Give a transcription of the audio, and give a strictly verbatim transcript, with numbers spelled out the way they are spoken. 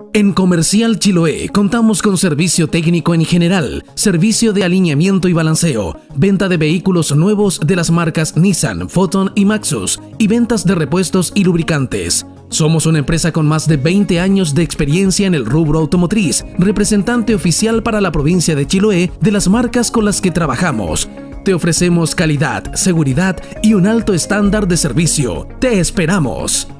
En Comercial Chiloé contamos con servicio técnico en general, servicio de alineamiento y balanceo, venta de vehículos nuevos de las marcas Nissan, Foton y Maxus y ventas de repuestos y lubricantes. Somos una empresa con más de veinte años de experiencia en el rubro automotriz, representante oficial para la provincia de Chiloé de las marcas con las que trabajamos. Te ofrecemos calidad, seguridad y un alto estándar de servicio. ¡Te esperamos!